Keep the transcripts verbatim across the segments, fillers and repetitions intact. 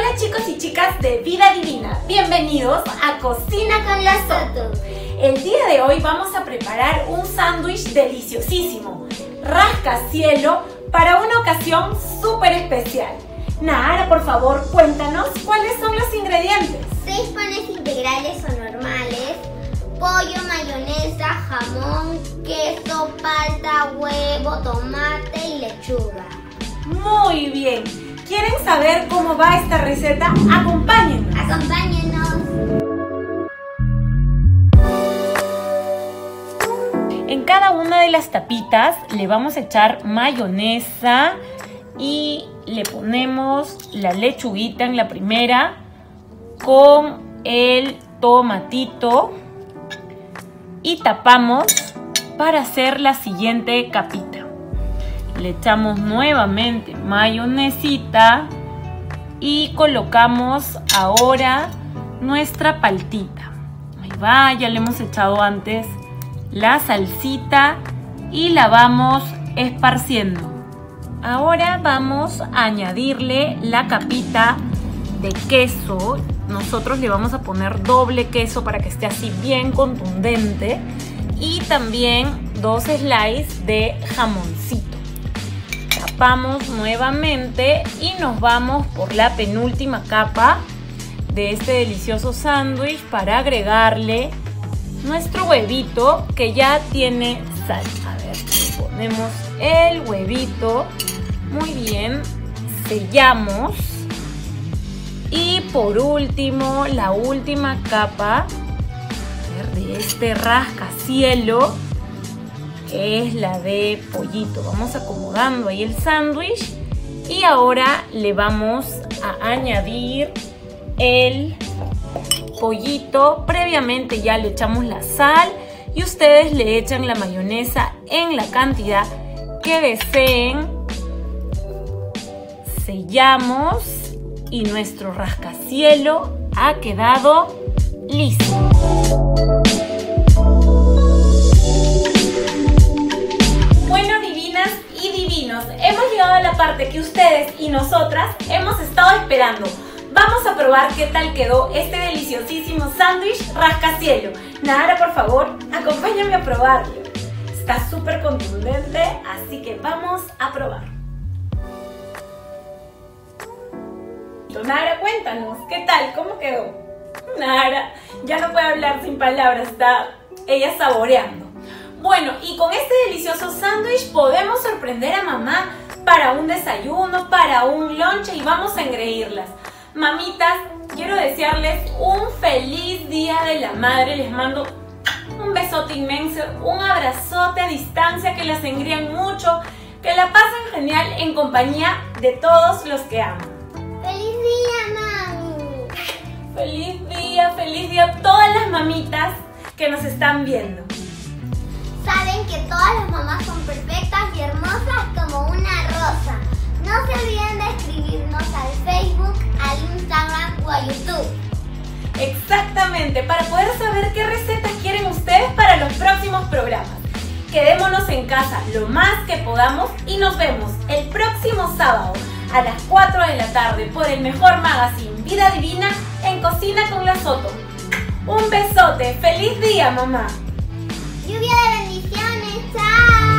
Hola chicos y chicas de Vida Divina, bienvenidos a Cocina con la Soto. El día de hoy vamos a preparar un sándwich deliciosísimo, rascacielo, para una ocasión súper especial. Nahara, por favor, cuéntanos cuáles son los ingredientes. Seis panes integrales o normales, pollo, mayonesa, jamón, queso, palta, huevo, tomate y lechuga. Muy bien. ¿Quieren saber cómo va esta receta? Acompáñennos. Acompáñenos. En cada una de las tapitas le vamos a echar mayonesa y le ponemos la lechuguita en la primera con el tomatito y tapamos para hacer la siguiente capita. Le echamos nuevamente mayonesita y colocamos ahora nuestra paltita. Ahí va, ya le hemos echado antes la salsita y la vamos esparciendo. Ahora vamos a añadirle la capita de queso. Nosotros le vamos a poner doble queso para que esté así bien contundente. Y también dos slices de jamoncito. Tapamos nuevamente y nos vamos por la penúltima capa de este delicioso sándwich para agregarle nuestro huevito que ya tiene sal. A ver, le ponemos el huevito. Muy bien, sellamos. Y por último, la última capa de este rascacielo es la de pollito. Vamos acomodando ahí el sándwich y ahora le vamos a añadir el pollito. Previamente ya le echamos la sal y ustedes le echan la mayonesa en la cantidad que deseen. Sellamos y nuestro rascacielo ha quedado listo. Bueno, divinas y divinos, hemos llegado a la parte que ustedes y nosotras hemos estado esperando. Vamos a probar qué tal quedó este deliciosísimo sándwich rascacielo. Nahara, por favor, acompáñame a probarlo. Está súper contundente, así que vamos a probar. Nahara, cuéntanos, ¿qué tal? ¿Cómo quedó? Nahara ya no puede hablar sin palabras, está ella saboreando. Bueno, y con este delicioso sándwich podemos sorprender a mamá para un desayuno, para un lunch y vamos a engreírlas. Mamitas, quiero desearles un feliz Día de la Madre. Les mando un besote inmenso, un abrazote a distancia, que las engríen mucho, que la pasen genial en compañía de todos los que aman. ¡Feliz día, mami! ¡Feliz día, feliz día a todas las mamitas que nos están viendo! Saben que todas las mamás son perfectas y hermosas como una rosa. No se olviden de escribirnos al Facebook, al Instagram o a YouTube. Exactamente, para poder saber qué recetas quieren ustedes para los próximos programas. Quedémonos en casa lo más que podamos y nos vemos el próximo sábado a las cuatro de la tarde por el mejor magazine Vida Divina en Cocina con la Soto. Un besote, feliz día, mamá. Lluvia de bendiciones, chao.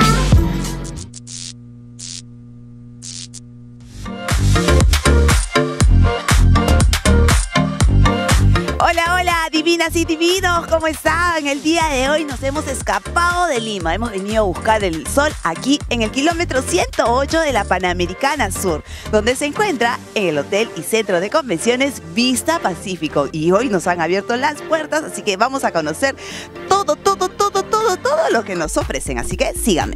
Hola, hola, divinas y divinos, ¿cómo están? El día de hoy nos hemos escapado de Lima. Hemos venido a buscar el sol aquí en el kilómetro ciento ocho de la Panamericana Sur, donde se encuentra en el Hotel y Centro de Convenciones Vista Pacífico. Y hoy nos han abierto las puertas, así que vamos a conocer todo, todo, todo, todo, todo lo que nos ofrecen. Así que síganme.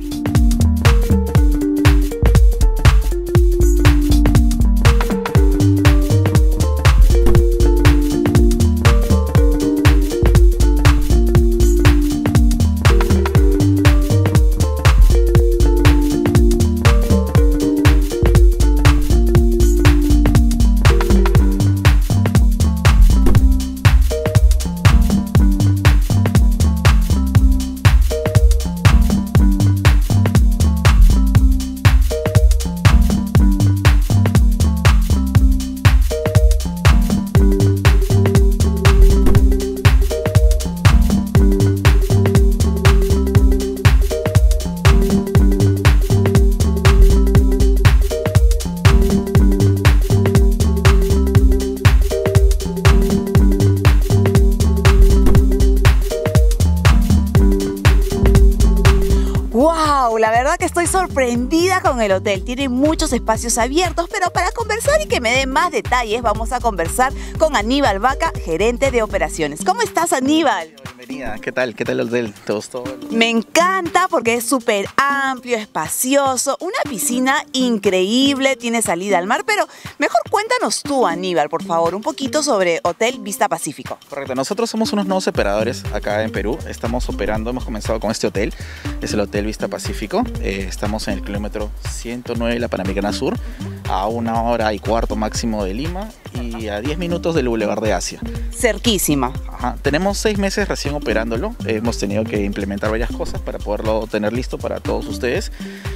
sorprendida con el hotel. Tiene muchos espacios abiertos, pero para conversar y que me dé más detalles, vamos a conversar con Aníbal Vaca, gerente de operaciones. ¿Cómo estás, Aníbal? Bienvenida, ¿qué tal? ¿Qué tal el hotel? ¿Te gustó? Me encanta porque es súper amplio, espacioso, una piscina increíble, tiene salida al mar, pero mejor cuéntanos tú, Aníbal, por favor, un poquito sobre Hotel Vista Pacífico. Correcto, nosotros somos unos nuevos operadores acá en Perú, estamos operando, hemos comenzado con este hotel, es el Hotel Vista Pacífico, eh, estamos en el kilómetro ciento nueve de la Panamericana Sur, a una hora y cuarto máximo de Lima y a diez minutos del Boulevard de Asia. Cerquísima. Ajá. Tenemos seis meses recién operándolo, hemos tenido que implementar varias cosas para poderlo tener listo para todos ustedes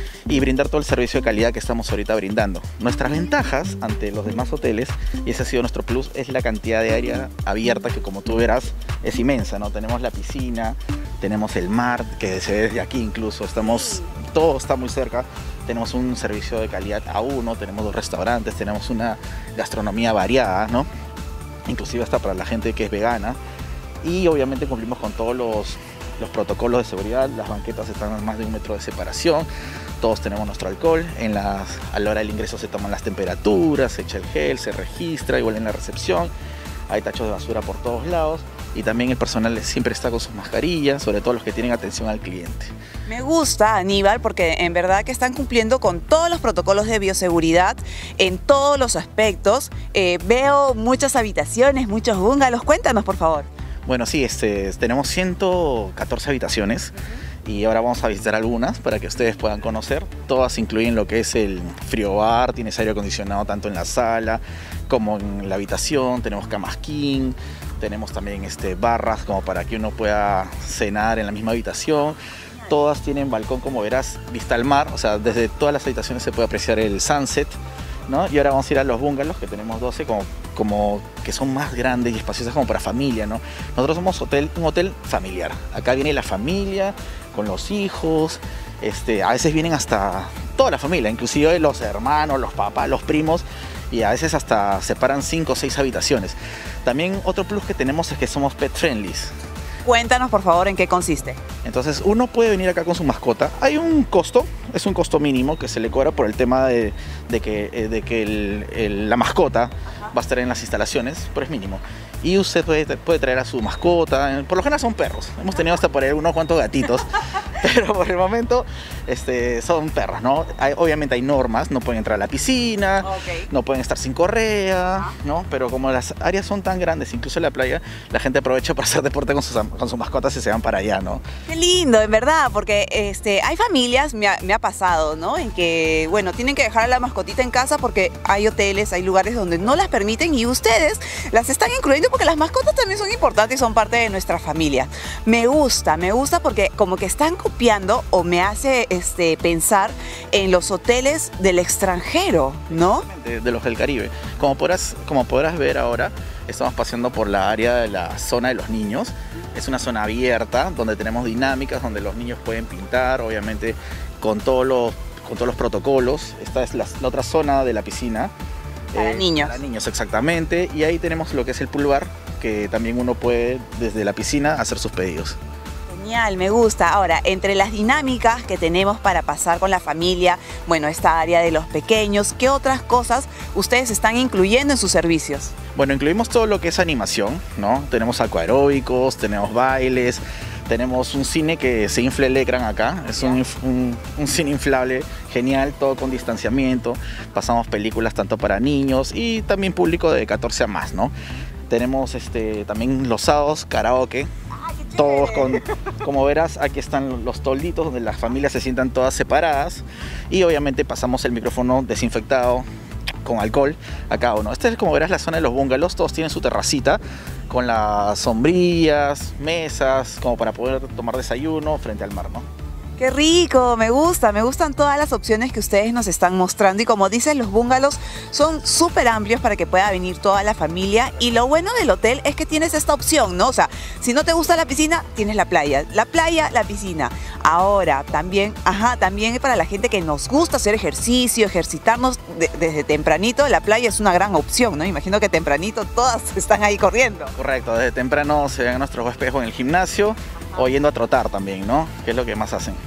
y brindar todo el servicio de calidad que estamos ahorita brindando. Nuestras ventajas ante los demás hoteles, y ese ha sido nuestro plus, es la cantidad de área abierta que, como tú verás, es inmensa, ¿no? Tenemos la piscina, tenemos el mar, que se ve desde aquí incluso, estamos, todo está muy cerca. Tenemos un servicio de calidad A uno, tenemos dos restaurantes, tenemos una gastronomía variada, ¿no? Inclusive hasta para la gente que es vegana. Y obviamente cumplimos con todos los, los protocolos de seguridad, las banquetas están a más de un metro de separación, todos tenemos nuestro alcohol, en las, a la hora del ingreso se toman las temperaturas, se echa el gel, se registra, igual en la recepción, hay tachos de basura por todos lados y también el personal siempre está con sus mascarillas, sobre todo los que tienen atención al cliente. Me gusta, Aníbal, porque en verdad que están cumpliendo con todos los protocolos de bioseguridad en todos los aspectos. Eh, veo muchas habitaciones, muchos bungalows, cuéntanos por favor. Bueno, sí, este, tenemos ciento catorce habitaciones y ahora vamos a visitar algunas para que ustedes puedan conocer. Todas incluyen lo que es el frigobar, tienes aire acondicionado tanto en la sala como en la habitación, tenemos camas king, tenemos también este, barras como para que uno pueda cenar en la misma habitación. Todas tienen balcón, como verás, vista al mar, o sea, desde todas las habitaciones se puede apreciar el sunset, ¿no? Y ahora vamos a ir a los bungalows, que tenemos doce, como, como que son más grandes y espaciosas como para familia, ¿no? Nosotros somos hotel, un hotel familiar. Acá viene la familia con los hijos, este, a veces vienen hasta toda la familia, inclusive los hermanos, los papás, los primos, y a veces hasta separan cinco o seis habitaciones. También otro plus que tenemos es que somos pet friendly. Cuéntanos por favor en qué consiste. Entonces uno puede venir acá con su mascota. Hay un costo, es un costo mínimo que se le cobra por el tema de, de que, de que el, el, la mascota va a estar en las instalaciones, pero es mínimo. Y usted puede, puede traer a su mascota, por lo general son perros. Hemos tenido hasta por ahí unos cuantos gatitos, pero por el momento este, son perros, ¿no? Hay, obviamente hay normas, no pueden entrar a la piscina, okay, no pueden estar sin correa, ¿no? Pero como las áreas son tan grandes, incluso en la playa, la gente aprovecha para hacer deporte con sus, con sus mascotas y se van para allá, ¿no? Qué lindo, en verdad, porque este, hay familias, me ha, me ha pasado, ¿no? En que, bueno, tienen que dejar a la mascotita en casa porque hay hoteles, hay lugares donde no las permiten y ustedes las están incluyendo porque las mascotas también son importantes y son parte de nuestra familia. Me gusta, me gusta porque como que están copiando o me hace este, pensar en los hoteles del extranjero, ¿no? De, de los del Caribe. Como podrás, como podrás ver ahora, estamos paseando por la área de la zona de los niños. Es una zona abierta donde tenemos dinámicas, donde los niños pueden pintar, obviamente con todos los, con todos los protocolos. Esta es la, la otra zona de la piscina. Para eh, niños. Para niños, exactamente. Y ahí tenemos lo que es el pool bar, que también uno puede desde la piscina hacer sus pedidos. Genial, me gusta. Ahora, entre las dinámicas que tenemos para pasar con la familia, bueno, esta área de los pequeños, ¿qué otras cosas ustedes están incluyendo en sus servicios? Bueno, incluimos todo lo que es animación, ¿no? Tenemos acuaróbicos, tenemos bailes, tenemos un cine que se infla el ecran acá, es un, un, un cine inflable, genial, todo con distanciamiento. Pasamos películas tanto para niños y también público de catorce a más, ¿no? Tenemos este, también los sábados, karaoke. Todos con, como verás, aquí están los tolditos donde las familias se sientan todas separadas y obviamente pasamos el micrófono desinfectado con alcohol a cada uno. Esta es, como verás, la zona de los bungalows, todos tienen su terracita con las sombrillas, mesas, como para poder tomar desayuno frente al mar, ¿no? ¡Qué rico! Me gusta, me gustan todas las opciones que ustedes nos están mostrando y como dicen, los bungalows son súper amplios para que pueda venir toda la familia y lo bueno del hotel es que tienes esta opción, ¿no? O sea, si no te gusta la piscina, tienes la playa, la playa, la piscina. Ahora, también, ajá, también para la gente que nos gusta hacer ejercicio, ejercitarnos de, desde tempranito, la playa es una gran opción, ¿no? Imagino que tempranito todas están ahí corriendo. Correcto, desde temprano se ven nuestros espejos en el gimnasio o yendo a trotar también, ¿no? Que es lo que más hacen.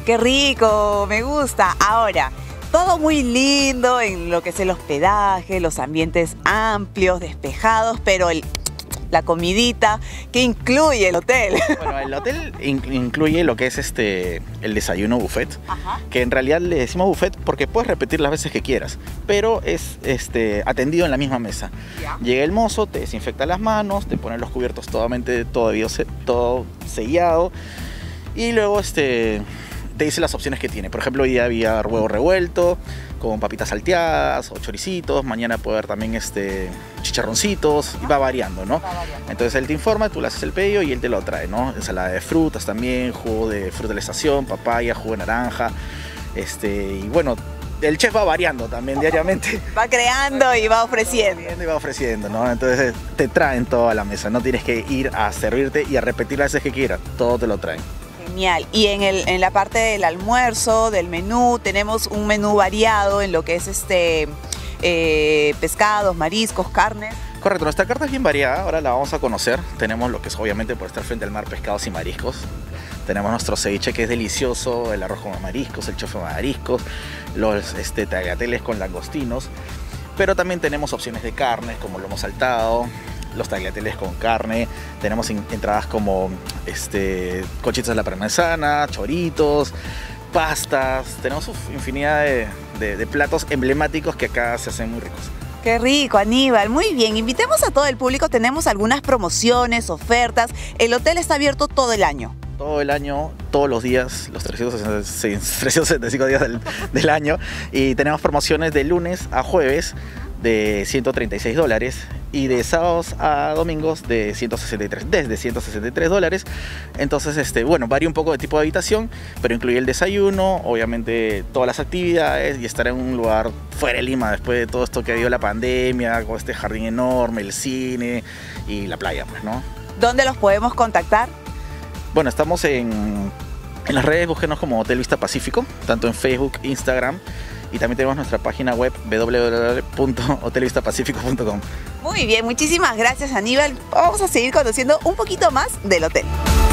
Qué rico, me gusta. Ahora, todo muy lindo en lo que es el hospedaje, los ambientes amplios, despejados, pero el, la comidita, ¿qué incluye el hotel? Bueno, el hotel in incluye lo que es este el desayuno buffet, Ajá. que en realidad le decimos buffet porque puedes repetir las veces que quieras, pero es este atendido en la misma mesa. Ya. Llega el mozo, te desinfecta las manos, te pone los cubiertos totalmente todo, todo sellado y luego este te dice las opciones que tiene. Por ejemplo, hoy día había huevo revuelto con papitas salteadas o choricitos, mañana puede haber también este chicharroncitos y va variando, ¿no? Va variando. Entonces él te informa, tú le haces el pedido y él te lo trae, ¿no? Ensalada de frutas también, jugo de fruta de la estación, papaya, jugo de naranja, este, y bueno, el chef va variando también diariamente. Va creando y va ofreciendo. Y va ofreciendo, ¿no? Entonces te traen todo a la mesa, no tienes que ir a servirte y a repetir las veces que quieras, todo te lo traen. Genial. Y en, el, en la parte del almuerzo, del menú, tenemos un menú variado en lo que es este eh, pescados, mariscos, carnes. Correcto, nuestra carta es bien variada, ahora la vamos a conocer. Tenemos lo que es obviamente por estar frente al mar, pescados y mariscos. Tenemos nuestro ceviche que es delicioso, el arroz con mariscos, el chofe de mariscos, los este, tagliateles con langostinos. Pero también tenemos opciones de carnes como lomo saltado, los tagliateles con carne, tenemos entradas como este, conchitas de la parmesana, choritos, pastas, tenemos uf, infinidad de, de, de platos emblemáticos que acá se hacen muy ricos. Qué rico, Aníbal. Muy bien, invitemos a todo el público, tenemos algunas promociones, ofertas. El hotel está abierto todo el año. Todo el año, todos los días, los trescientos sesenta y cinco días del, del año, y tenemos promociones de lunes a jueves de ciento treinta y seis dólares y de sábados a domingos de ciento sesenta y tres, desde ciento sesenta y tres dólares. Entonces, este, bueno, varía un poco de tipo de habitación, pero incluye el desayuno, obviamente todas las actividades y estar en un lugar fuera de Lima después de todo esto que ha habido la pandemia, con este jardín enorme, el cine y la playa, pues, ¿no? ¿Dónde los podemos contactar? Bueno, estamos en, en las redes, búsquenos como Hotel Vista Pacífico, tanto en Facebook, Instagram, y también tenemos nuestra página web w w w punto hotel vista pacífico punto com. Muy bien, muchísimas gracias, Aníbal. Vamos a seguir conociendo un poquito más del hotel.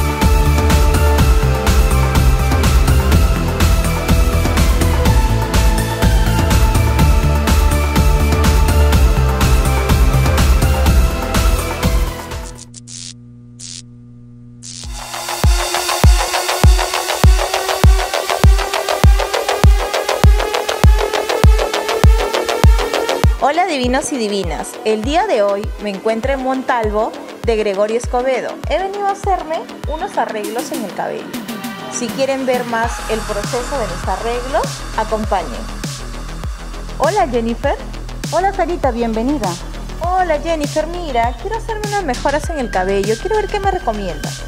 Hola divinos y divinas, el día de hoy me encuentro en Montalvo de Gregorio Escobedo. He venido a hacerme unos arreglos en el cabello. Si quieren ver más el proceso de mis arreglos, acompañen. Hola Jennifer. Hola Sarita, bienvenida. Hola Jennifer, mira, quiero hacerme unas mejoras en el cabello, quiero ver qué me recomiendas.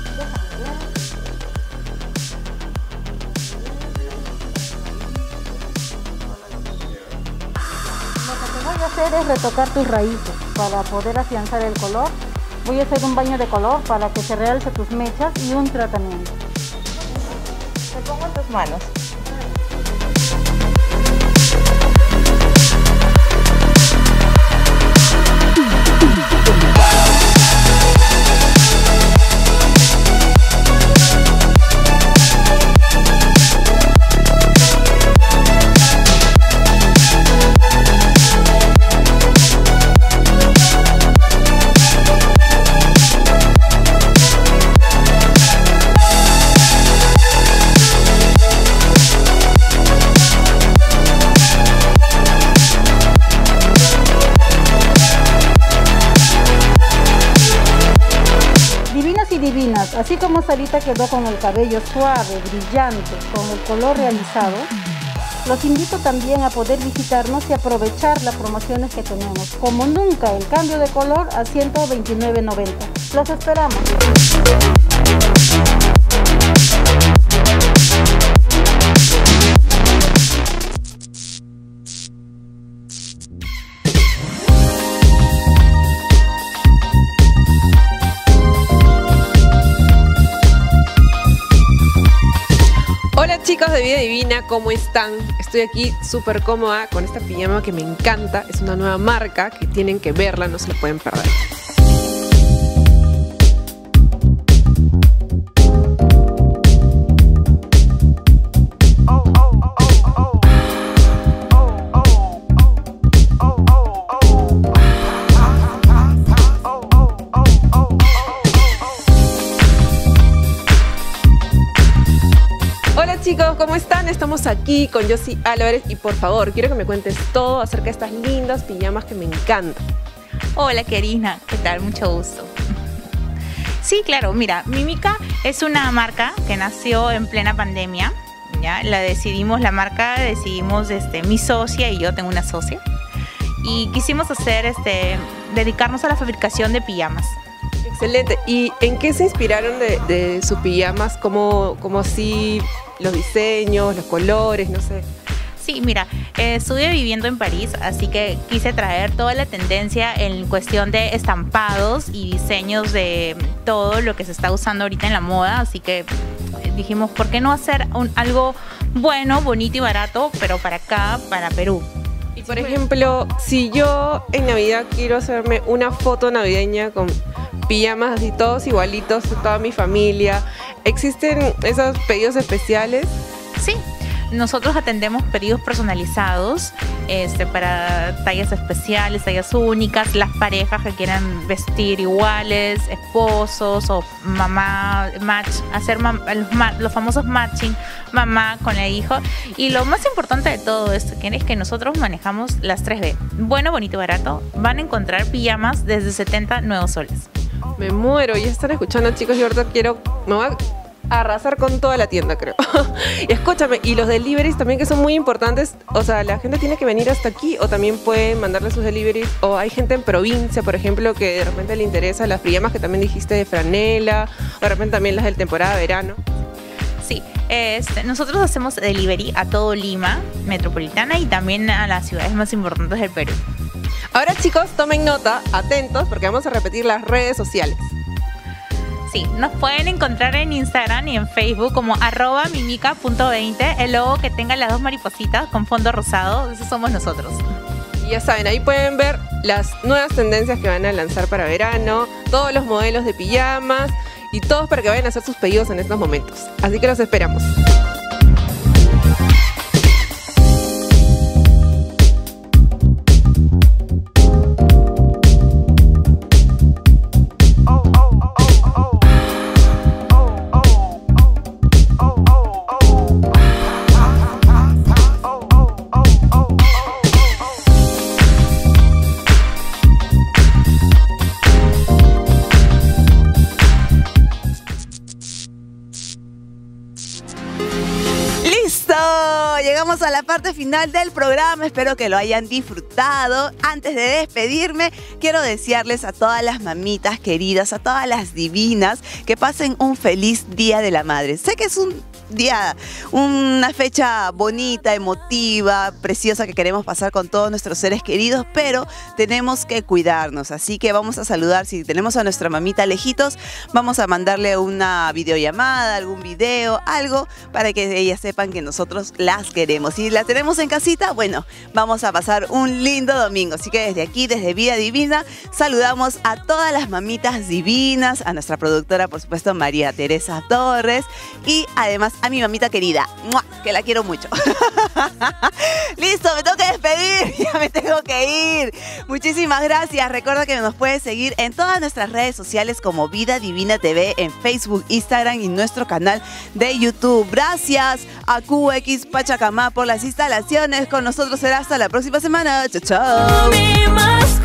Lo que voy a hacer es retocar tus raíces para poder afianzar el color. Voy a hacer un baño de color para que se realce tus mechas y un tratamiento. Te pongo en tus manos. Divinas, así como Sarita quedó con el cabello suave, brillante, con el color realizado, los invito también a poder visitarnos y aprovechar las promociones que tenemos. Como nunca, el cambio de color a ciento veintinueve noventa. Los esperamos. Hola chicos de Vida Divina, ¿cómo están? Estoy aquí súper cómoda con esta pijama que me encanta. Es una nueva marca que tienen que verla, no se la pueden perder. ¿cómo están? Estamos aquí con Josie Álvarez y por favor, quiero que me cuentes todo acerca de estas lindas pijamas que me encantan. Hola Karina, ¿qué tal? Mucho gusto. Sí, claro, mira, Mimica es una marca que nació en plena pandemia, ¿ya? La decidimos, la marca decidimos, este, mi socia y yo, tengo una socia, y quisimos hacer, este, dedicarnos a la fabricación de pijamas. Excelente. ¿Y en qué se inspiraron de, de sus pijamas? ¿Cómo, cómo así los diseños, los colores, no sé? Sí, mira, eh, estuve viviendo en París, así que quise traer toda la tendencia en cuestión de estampados y diseños de todo lo que se está usando ahorita en la moda, así que eh, dijimos, ¿por qué no hacer un, algo bueno, bonito y barato, pero para acá, para Perú? Y por ejemplo, si yo en Navidad quiero hacerme una foto navideña con pijamas así todos igualitos, toda mi familia, ¿existen esos pedidos especiales? Sí. Nosotros atendemos pedidos personalizados este, para tallas especiales, tallas únicas, las parejas que quieran vestir iguales, esposos o mamá, match, hacer mam los, los famosos matching, mamá con el hijo. Y lo más importante de todo esto es que nosotros manejamos las tres B, bueno, bonito y barato. Van a encontrar pijamas desde setenta nuevos soles. Me muero, ya están escuchando, chicos, yo ahorita quiero, me voy a arrasar con toda la tienda, creo. Y escúchame, y los deliveries también, que son muy importantes, o sea, la gente tiene que venir hasta aquí o también pueden mandarle sus deliveries, o hay gente en provincia, por ejemplo, que de repente le interesa las pijamas que también dijiste de franela, o de repente también las del temporada de verano. Sí, este, nosotros hacemos delivery a todo Lima metropolitana y también a las ciudades más importantes del Perú. Ahora, chicos, tomen nota, atentos, porque vamos a repetir las redes sociales. Sí, nos pueden encontrar en Instagram y en Facebook como arroba mimica punto veinte, el logo que tenga las dos maripositas con fondo rosado, esos somos nosotros. Y ya saben, ahí pueden ver las nuevas tendencias que van a lanzar para verano, todos los modelos de pijamas y todos para que vayan a hacer sus pedidos en estos momentos. Así que los esperamos. Llegamos a la parte final del programa, espero que lo hayan disfrutado. Antes de despedirme, quiero desearles a todas las mamitas queridas, a todas las divinas, que pasen un feliz Día de la Madre. Sé que es un día, una fecha bonita, emotiva, preciosa que queremos pasar con todos nuestros seres queridos, pero tenemos que cuidarnos, así que vamos a saludar. Si tenemos a nuestra mamita lejitos, vamos a mandarle una videollamada, algún video, algo para que ellas sepan que nosotros las queremos. Si la tenemos en casita, bueno, vamos a pasar un lindo domingo. Así que desde aquí, desde Vida Divina, saludamos a todas las mamitas divinas, a nuestra productora, por supuesto, María Teresa Torres, y además a mi mamita querida, ¡mua!, que la quiero mucho. Listo, me tengo que despedir, ya me tengo que ir. Muchísimas gracias. Recuerda que nos puedes seguir en todas nuestras redes sociales como Vida Divina T V, en Facebook, Instagram y nuestro canal de YouTube. Gracias a Q X Pachacamá por las instalaciones. Con nosotros será hasta la próxima semana. Chao, chao.